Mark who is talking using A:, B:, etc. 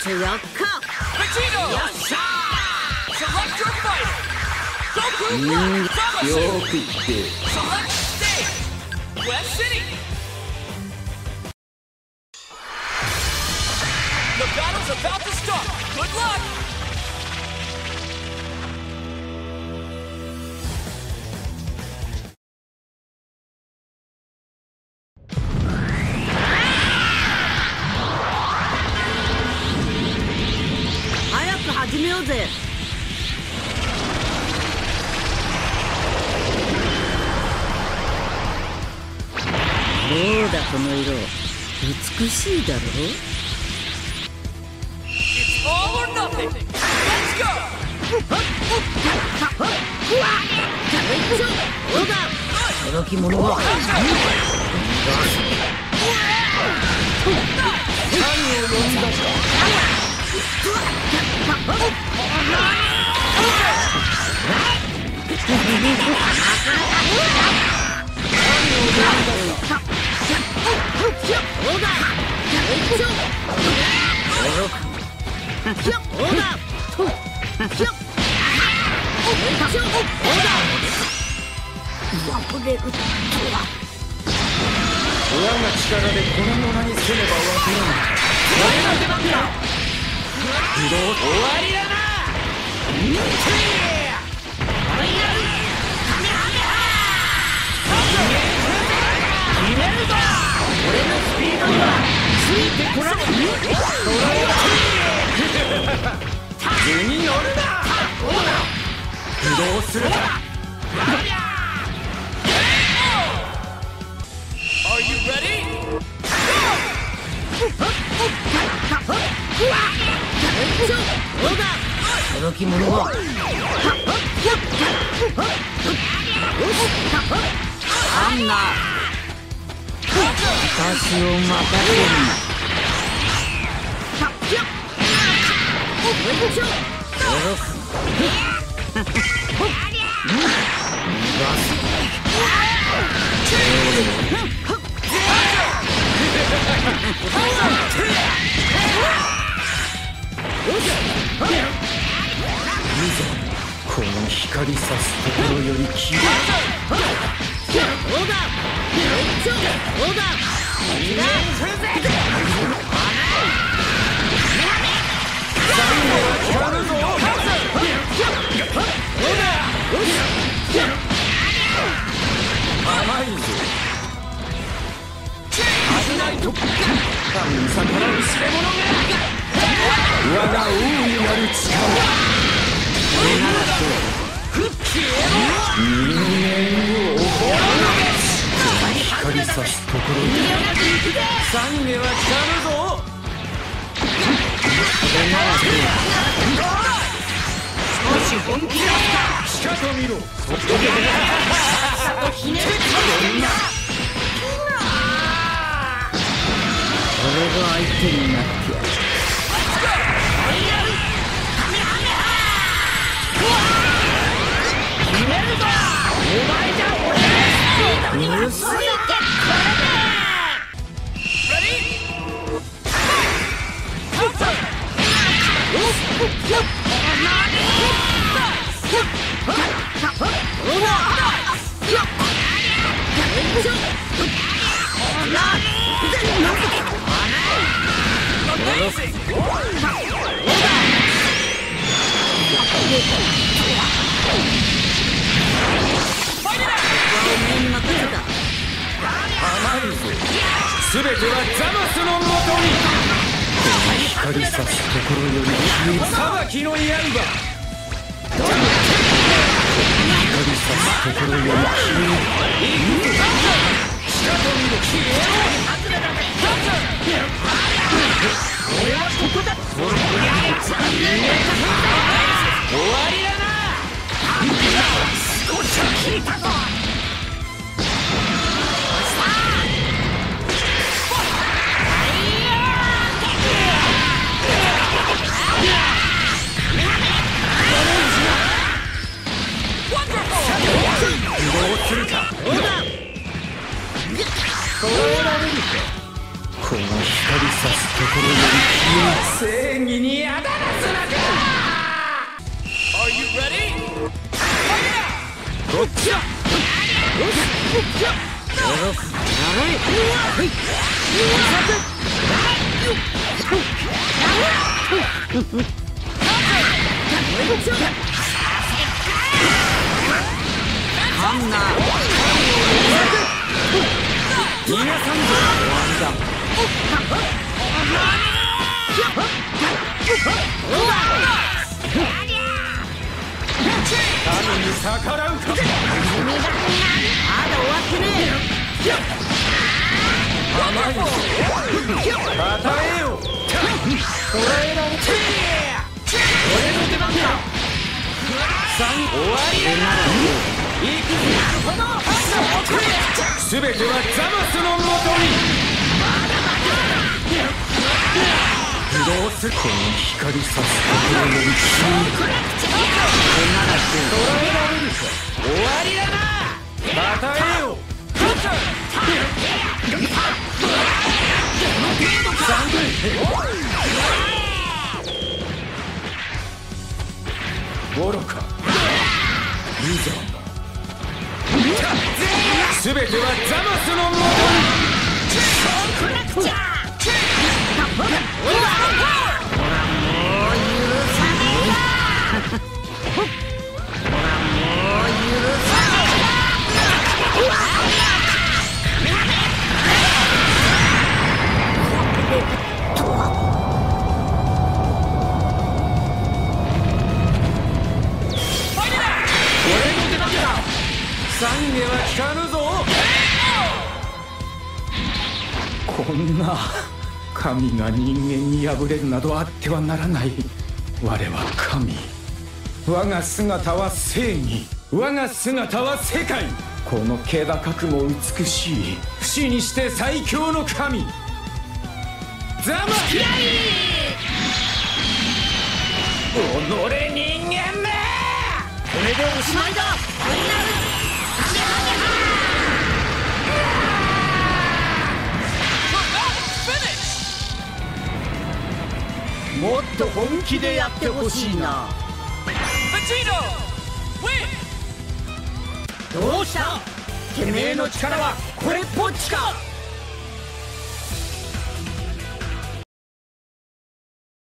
A: とやっか。
B: Vegito!
A: よっしゃ
B: Select your fighter! Goku
C: よ
B: Zamasu!
C: く言って
B: Select stage! West City! The battle's about to start! Good luck!
A: 早く始めようぜ。どうだこの色、美しいだろ。
B: It's all or nothing! Let's go!
A: どうだ届き者は
C: 親が力でこの村に住めばわからない不動終わりだな決めるぞ俺のスピードにはついてこられ図に乗るな不動するな
B: Are you ready?
A: 届き者はアンナ私を任せるな
C: この光さすところより消え甘いぞ危ないと神に逆らう知れ者が我が王になる力人間を怒らない光さすところに懺悔は来たぞ少し本気だったしかと見ろ
A: 俺が相手になってやる
B: 決めるぞお前じゃ俺のスピードにはついてこれで Ready? Counter!
C: 甘いぞ全てはザマスのもとに光さすところより消え裁きの刃光さすところより消えしかと見ろ消え俺はここだ終わりだな少しは切れたぞどうするかどうだ捕らえられるかこの光さすところより正義にあだなすなか。こっちだ。皆さんで終わりだ。神に逆らうか。
A: まだ終わってね
C: 甘いぞ。与えよ。捕らえられて。俺の出番だ。終わりだ。行くぞ。すべてはザマスのもとに。不動するこの光さすところより君捕らえられるか。終わりだな。与えよ。愚か。いざすべてはザマスのもとに。懺悔は聞かぬぞ。こんな神が人間に敗れるなどあってはならない。我は神。我が姿は正義。我が姿は世界。この気高くも美しい不死にして最強の神ザマキライ。己人間め。これでおしまいだ。もっと本気でやってほしいな。どうした？てめえの力はこれっぽっちか。